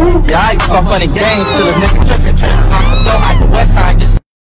Yeah, I used to funny games till a nigga took it.